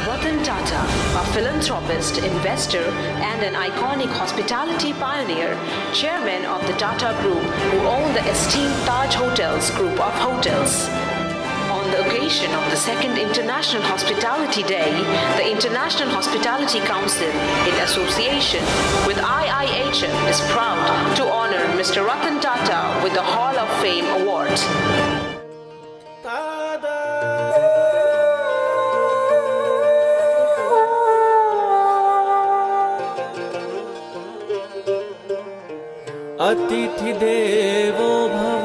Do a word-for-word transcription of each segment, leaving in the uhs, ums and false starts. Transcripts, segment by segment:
Ratan Tata, a philanthropist, investor, and an iconic hospitality pioneer, chairman of the Tata Group, who own the esteemed Taj Hotels group of hotels. On the occasion of the second International Hospitality Day, the International Hospitality Council, in association with I I H M, is proud to honor Mister Ratan Tata with the Hall of Fame Award. अतिथि देवो भव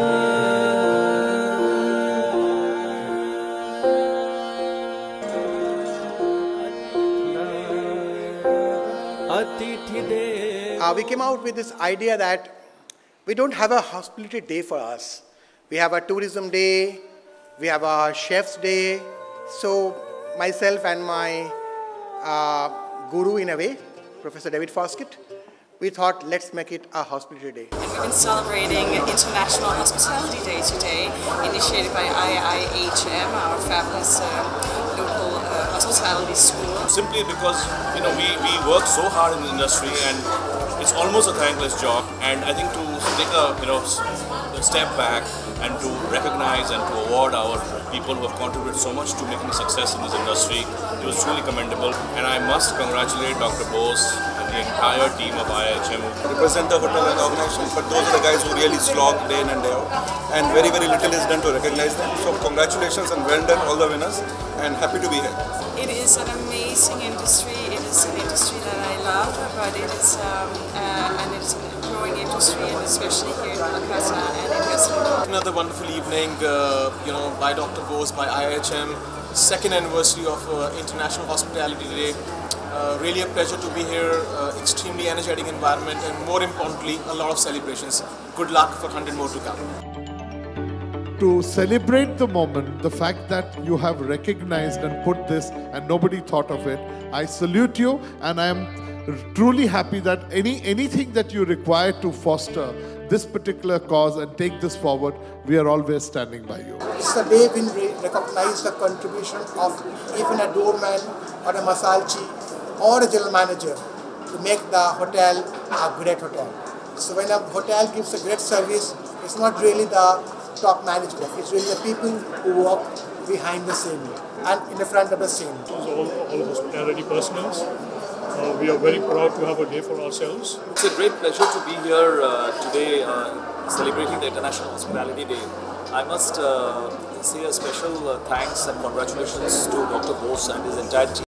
अतिथि देव. Uh, we came out with this idea that we don't have a hospitality day for us. We have a tourism day, we have a chef's day. So myself and my uh, guru in a way, Professor David Foskett, we thought, let's make it a hospitality day. And we've been celebrating International Hospitality Day today, initiated by I I H M, our fabulous uh, local uh, hospitality school. Simply because, you know, we, we work so hard in the industry and it's almost a thankless job. And I think to take a, you know, a step back and to recognize and to award our people who have contributed so much to making success in this industry, it was truly commendable. And I must congratulate Doctor Bose and the entire team of I I H M. Represent the hotel and organization, but those are the guys who really slog day in and day out. And very, very little is done to recognize them. So congratulations and well done all the winners, and happy to be here. It is an amazing industry. It is an industry that I love, but it is um, uh, and it's a growing industry, and especially here in Kolkata and in Western. Another wonderful evening, uh, you know, by Doctor Bose, by I I H M, second anniversary of uh, International Hospitality Day. Uh, really a pleasure to be here, uh, extremely energetic environment, and more importantly, a lot of celebrations. Good luck for one hundred more to come. To celebrate the moment, the fact that you have recognized and put this and nobody thought of it, I salute you, and I am truly happy that any anything that you require to foster this particular cause and take this forward, we are always standing by you. It's a day when we recognize the contribution of even a doorman or a masalchi or a general manager to make the hotel a great hotel. So when a hotel gives a great service, it's not really the top management, it's really the people who work behind the scene and in the front of the scene. All, all hospitality personnel. Uh, we are very proud to have a day for ourselves. It's a great pleasure to be here uh, today uh, celebrating the International Hospitality Day. I must uh, say a special uh, thanks and congratulations to Doctor Bose and his entire team.